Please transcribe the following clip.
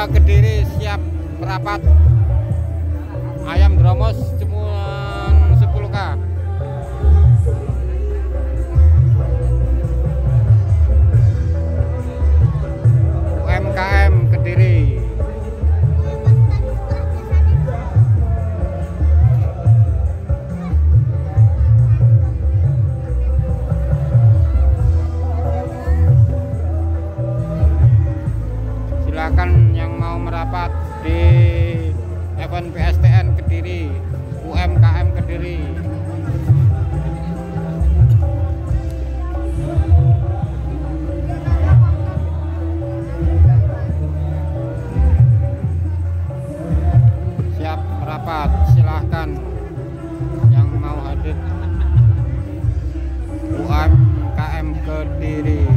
Kediri siap merapat. Ayam Dromos cuman 10K. UMKM Kediri. Silakan yang mau merapat di event PSTN Kediri, UMKM Kediri. Siap merapat, silahkan yang mau hadir UMKM Kediri.